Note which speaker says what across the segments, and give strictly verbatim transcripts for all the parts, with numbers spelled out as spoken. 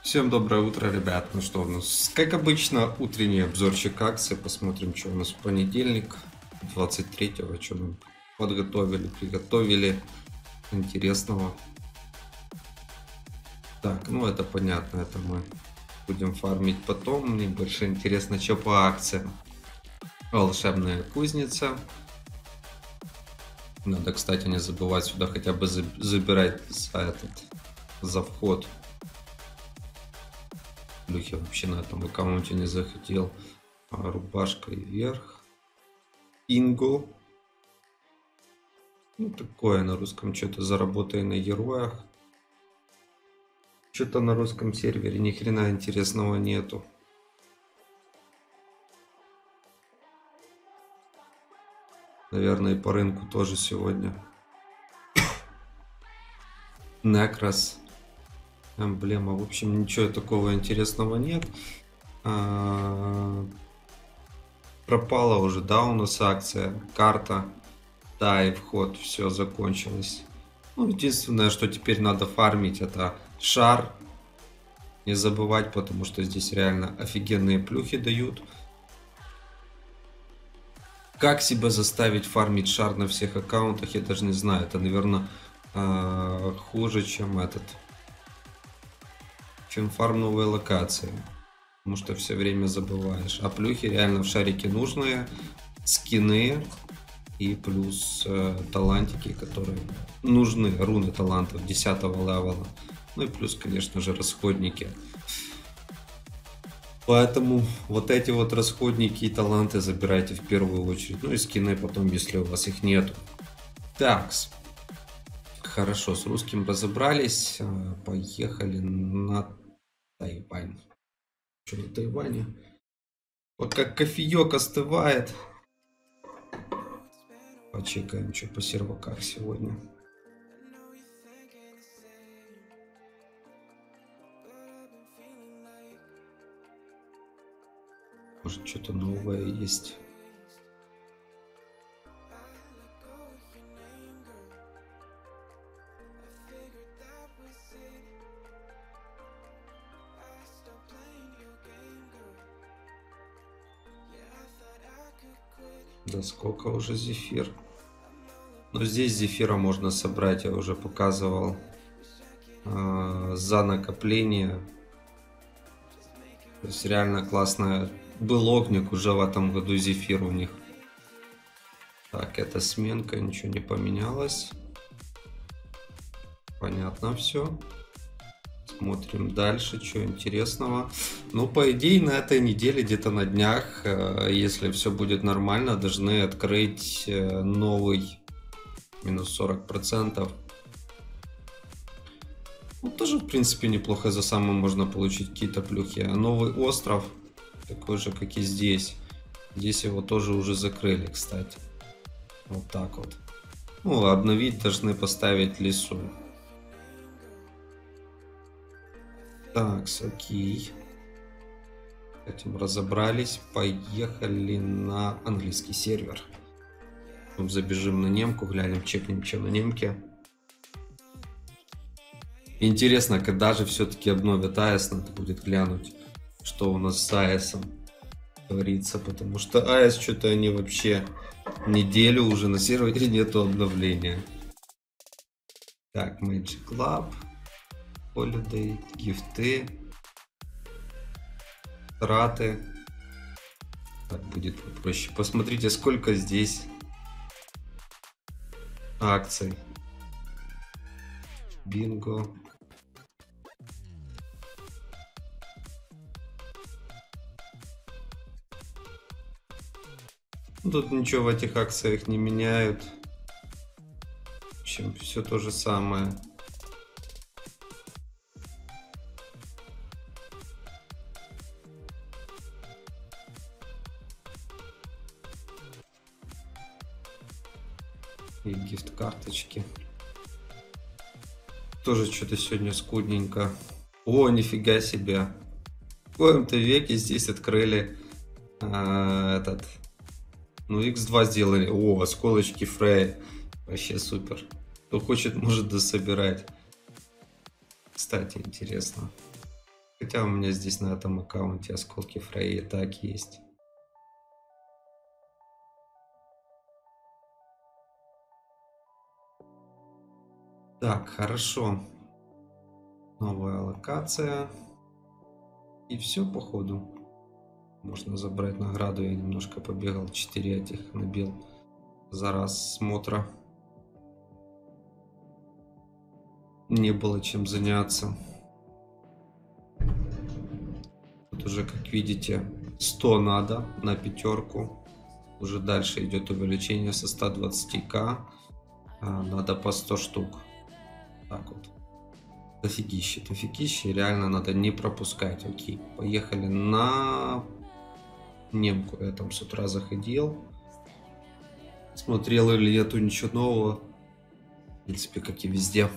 Speaker 1: Всем доброе утро, ребят. Ну что у нас, как обычно, утренний обзорчик акций. Посмотрим, что у нас в понедельник, двадцать третьего, что мы подготовили, приготовили интересного. Так, ну это понятно, это мы будем фармить потом. Мне больше интересно, что по акциям. Волшебная кузница. Надо, кстати, не забывать сюда хотя бы забирать за этот, за вход. Я вообще на этом аккаунте не захотел. А, рубашка и вверх. Инго. Ну, такое на русском что-то заработай на героях. Что-то на русском сервере ни хрена интересного нету. Наверное, и по рынку тоже сегодня. Некрас. Эмблема. В общем, ничего такого интересного нет. А, пропала уже, да, у нас акция. Карта. Да, и вход. Все закончилось. Ну, единственное, что теперь надо фармить, это шар. Не забывать, потому что здесь реально офигенные плюхи дают. Как себя заставить фармить шар на всех аккаунтах, я даже не знаю. Это, наверное, хуже, чем этот... чем фарм новой локации. Потому что все время забываешь. А плюхи реально в шарике нужные. Скины. И плюс э, талантики, которые нужны. Руны талантов десятого левела. Ну и плюс, конечно же, расходники. Поэтому вот эти вот расходники и таланты забирайте в первую очередь. Ну и скины потом, если у вас их нету. Такс. Хорошо, с русским разобрались. Поехали на Тайвань. Что на Тайване? Вот как кофеек остывает. Почекаем, что по серваках сегодня. Может, что-то новое есть. Да сколько уже зефир? Но здесь зефира можно собрать, я уже показывал, э, за накопление. То есть реально классно. Был огник уже в этом году, зефир у них. Так, это сменка, ничего не поменялось. Понятно все. Смотрим дальше, что интересного. Ну, по идее, на этой неделе, где-то на днях, если все будет нормально, должны открыть новый минус сорок процентов. Ну, тоже, в принципе, неплохо. За самым можно получить какие-то плюхи. А новый остров, такой же, как и здесь. Здесь его тоже уже закрыли, кстати. Вот так вот. Ну, обновить должны, поставить лесу. Так, окей. С этим разобрались. Поехали на английский сервер. Забежим на немку, глянем, чекнем, что на немке. Интересно, когда же все-таки обновят эй и эс, надо будет глянуть, что у нас с эй и эс творится. Потому что эй и эс что-то они вообще неделю уже на сервере нету обновления. Так, Magic Club. Holiday, гифты, траты. Так будет попроще. Посмотрите, сколько здесь акций. Бинго. Тут ничего в этих акциях не меняют. В общем, все то же самое. И гифт-карточки. Тоже что-то сегодня скудненько. О, нифига себе. В коем-то веке здесь открыли а, этот... Ну, икс два сделали. О, осколочки Фрей. Вообще супер. Кто хочет, может дособирать. Кстати, интересно. Хотя у меня здесь на этом аккаунте осколки Фрей и так есть. Так, хорошо. Новая локация. И все, походу. Можно забрать награду. Я немножко побегал. четыре этих набил за раз смотра. Не было чем заняться. Тут уже, как видите, сто надо на пятерку. Уже дальше идет увеличение со ста двадцати тысяч. Надо по сто штук. Так вот. Дофигище, дофигище. Реально надо не пропускать. Окей. Поехали на немку. Я там с утра заходил. Смотрел или нету ничего нового. В принципе, как и везде.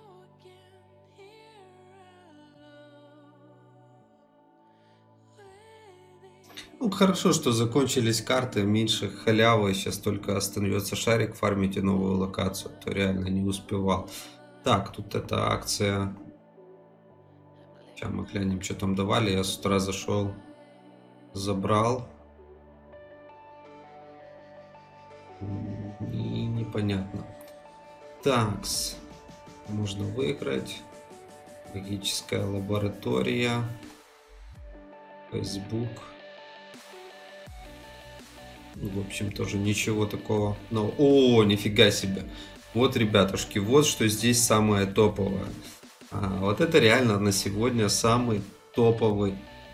Speaker 1: Ну, хорошо, что закончились карты, меньше халявы, сейчас только остается шарик фармить и новую локацию, то реально не успевал. Так, тут эта акция. Сейчас мы глянем, что там давали. Я с утра зашел, забрал. И непонятно. Такс. Можно выиграть. Логическая лаборатория. Facebook. В общем, тоже ничего такого. Но, о, нифига себе. Вот, ребятушки, вот что здесь самое топовое. А, вот это реально на сегодня самый топовый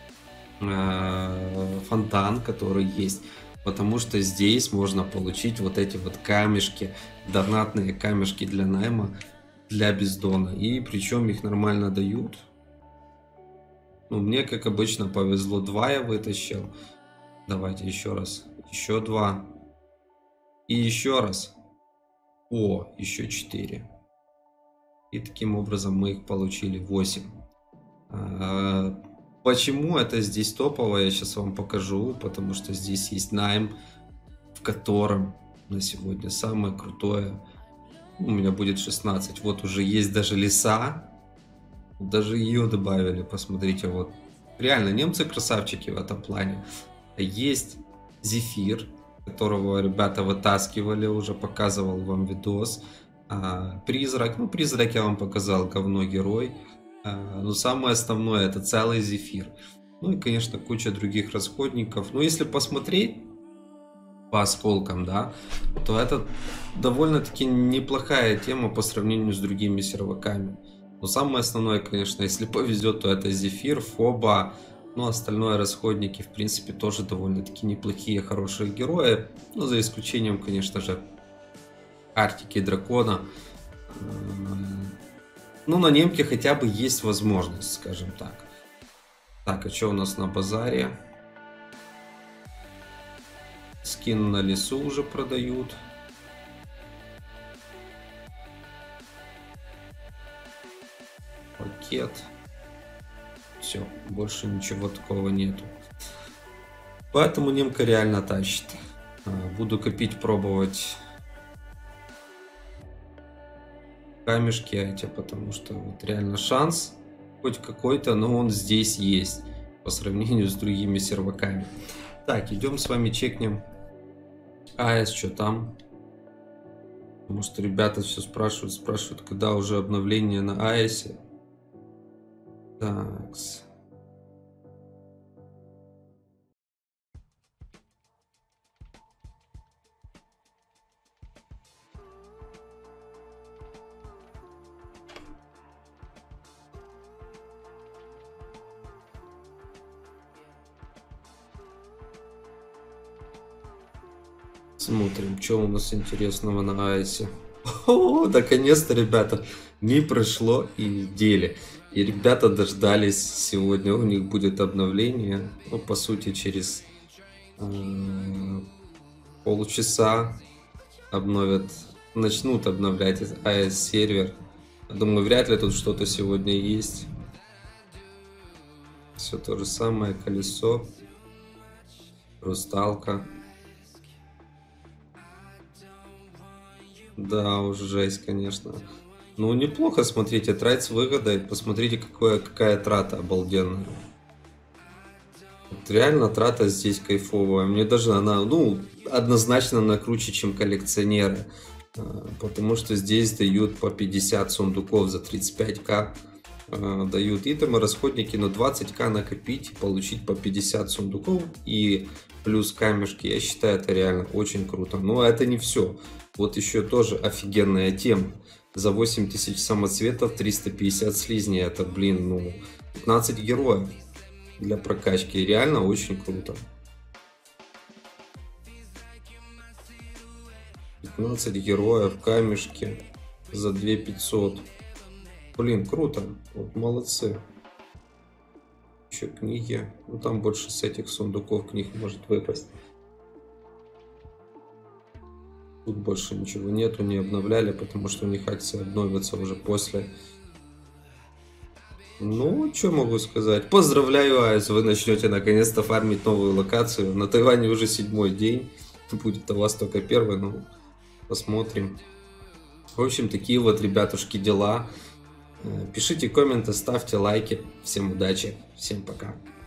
Speaker 1: э, фонтан, который есть. Потому что здесь можно получить вот эти вот камешки, донатные камешки для найма, для бездона. И причем их нормально дают. Ну, мне, как обычно, повезло. Два я вытащил. Давайте еще раз. Еще два. И еще раз. О, еще четыре. И таким образом мы их получили восемь. А, почему это здесь топовое, я сейчас вам покажу. Потому что здесь есть найм, в котором на сегодня самое крутое. У меня будет шестнадцать. Вот уже есть даже леса. Даже ее добавили. Посмотрите, вот. Реально, немцы красавчики в этом плане. Есть Зефир, которого ребята вытаскивали, уже показывал вам видос. А, призрак, ну призрак я вам показал, говно герой. А, но самое основное это целый Зефир. Ну и конечно куча других расходников. Но если посмотреть по осколкам, да, то это довольно-таки неплохая тема по сравнению с другими серваками. Но самое основное, конечно, если повезет, то это Зефир, Фоба. Ну, остальное расходники, в принципе, тоже довольно-таки неплохие, хорошие герои. Ну, за исключением, конечно же, Арктики и Дракона. Ну, на немке хотя бы есть возможность, скажем так. Так, а что у нас на базаре? Скин на лесу уже продают. Пакет. Все, больше ничего такого нету. Поэтому немка реально тащит. Буду копить, пробовать камешки эти, потому что вот реально шанс хоть какой-то, но он здесь есть по сравнению с другими серваками. Так, идем с вами чекнем АЭС, что там. Потому что ребята все спрашивают, спрашивают, когда уже обновление на АЭСе. Так. Смотрим, что у нас интересного на АЭСе. О, наконец-то, ребята, не прошло и недели. И ребята дождались сегодня, у них будет обновление. Ну, по сути, через э, полчаса обновят, начнут обновлять АЭС сервер. Думаю, вряд ли тут что-то сегодня есть. Все то же самое, колесо, хрусталка. Да, уже жесть, конечно. Ну, неплохо, смотрите, трать с выгодой. Посмотрите, какое, какая трата обалденная. Вот реально трата здесь кайфовая. Мне даже она, ну, однозначно она круче, чем коллекционеры. А, Потому что здесь дают по пятьдесят сундуков за тридцать пять ка. А, Дают итемы, расходники, но двадцать ка накопить и получить по пятьдесят сундуков и плюс камешки. Я считаю, это реально очень круто. Но это не все. Вот еще тоже офигенная тема. За восемь тысяч самоцветов триста пятьдесят слизней. Это, блин, ну, пятнадцать героев для прокачки. Реально очень круто. пятнадцать героев, камешки за две тысячи пятьсот. Блин, круто. Вот молодцы. Еще книги. Ну там больше с этих сундуков книг может выпасть. Тут больше ничего нету, не обновляли, потому что у них акции обновятся уже после. Ну, что могу сказать? Поздравляю, Айс, вы начнете наконец-то фармить новую локацию. На Тайване уже седьмой день. Будет у вас только первый, ну, посмотрим. В общем, такие вот, ребятушки, дела. Пишите комменты, ставьте лайки. Всем удачи, всем пока.